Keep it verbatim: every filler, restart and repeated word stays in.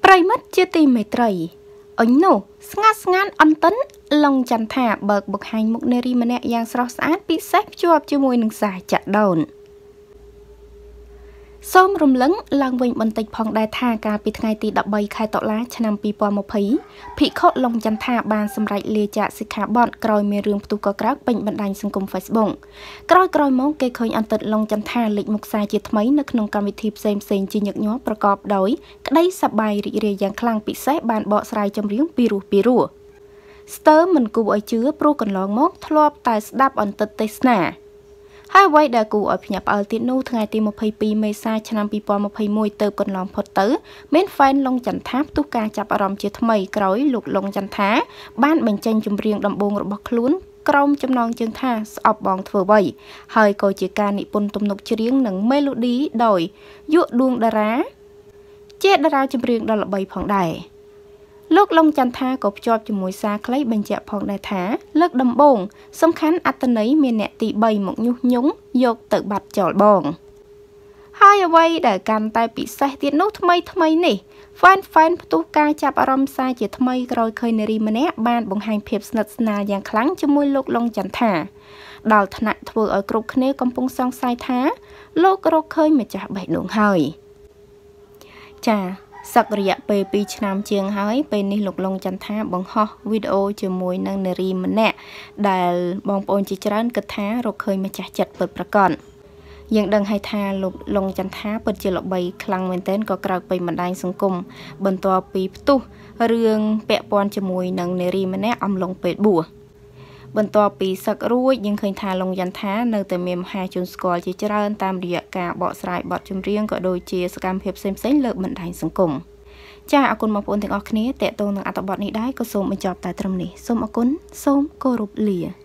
ប្រិមិត្តជាទីមេត្រីអញនោះស្ងាត់ស្ងាត់អន្តិនឡុងចន្ទថាបើកបង្ហាញមុខនារីម្នាក់យ៉ាងស្រស់ស្អាតពិសេសភ្ជាប់ជាមួយនឹងសារចាក់ដូនសូមរំលឹងឡើងវិញបន្តិចផងដែរថាកាលពីថ្ងៃទី 13 ខែតុលាឆ្នាំពីរពាន់ម្ភៃ ភិក្ខុឡុងចន្ទថាបានសម្រេចលាចាកសិក្ខាបទក្រោយមានរឿងផ្ទុះកក្រើកពេញបណ្ដាញសង្គម Facebook ក្រោយក្រោយមកគេឃើញអន្តិតឡុងចន្ទថាលេចមុខសារជាថ្មីនៅក្នុងកម្មវិធីផ្សេងផ្សេងជាញឹកញាប់ប្រកបដោយក្តីសប្បាយរីករាយយ៉ាងខ្លាំងពិសេសបានបកស្រាយចម្រៀងពីរោះពីរោះស្ទើរមិនគួរឲ្យជឿព្រោះកន្លងមកធ្លាប់តែស្ដាប់អន្តិតទេសនាហើយអ្វីដែលគួរឲ្យភ្ញាក់ផ្អើលទៀតនោះថ្ងៃទី ម្ភៃពីរ មេសាឆ្នាំពីរពាន់ម្ភៃមួយ ទៅកន្លងផុតទៅមានហ្វេនឡុងចន្ទថាផ្ទុះការចាប់អារម្មណ៍ជាថ្មីក្រោយលោកឡុងចន្ទថាបានបញ្ចេញចម្រៀងដំបូងរបស់ខ្លួនក្រោមចំណងជើងថាស្អប់បងធ្វើអ្វីហើយក៏ជាការនិពន្ធទំនុកច្រៀងនិងមេឡូឌីដោយយុដួងតារាជាតារាចម្រៀងដ៏ល្បីផងដែរលោកឡុងចន្ទថាក៏ភ្ជាប់ជាមួយសារខ្លីបញ្ជាក់ផងដែរថាលើកដំបូងសំខាន់អត្តន័យមានអ្នកទី 3 មកញុះញង់យកទៅបាត់ចោលបងហើយអ្វីដែលកាន់តែពិសេសទៀតនោះថ្មីថ្មីនេះហ្វេនហ្វេនផ្ទុះការចាប់អារម្មណ៍សារជាថ្មីក្រោយឃើញនារីម្នាក់បានបង្ហាញភាពស្និទ្ធស្នាលយ៉ាងខ្លាំងជាមួយលោកឡុងចន្ទថាដល់ថ្នាក់ធ្វើឲ្យគ្រប់គ្នាកំពុងសង្ស័យថាលោករកឃើញម្ចាស់បេះដូងហើយចាសឹករយៈពេលពីរឆ្នាំជាងហើយពេលនេះលោកឡុងចន្ទថាបង្ហោះវីដេអូជាមួយនឹងនារីម្នាក់ដែលបងប្អូនជាច្រើនគិតថារកឃើញម្ចាស់ចិត្តពិតប្រាកដយើងដឹងហើយថាលោកឡុងចន្ទថាពិតជាល្បីខ្លាំងមែនទែនក៏ក្រោកពេញបណ្ដាញសង្គមបន្ទាប់ពីផ្ទុះរឿងពាក់ព័ន្ធជាមួយនឹងនារីម្នាក់អំឡុងពេលបួសបន្ទាប់ពីសឹករួចយើងឃើញថាឡុងចន្ទថានៅតែមានមហាជនស្គាល់ជាច្រើនតាមរយៈការបកស្រាយបទចម្រៀងក៏ដូចជាសកម្មភាពផ្សេងៗលើបណ្ដាញសង្គមចាអរគុណបងប្អូនទាំងអស់គ្នាតេតតងនឹងអត្ថបទនេះដែរក៏សូមបញ្ចប់តែត្រឹមនេះសូមអរគុណសូមគោរពលា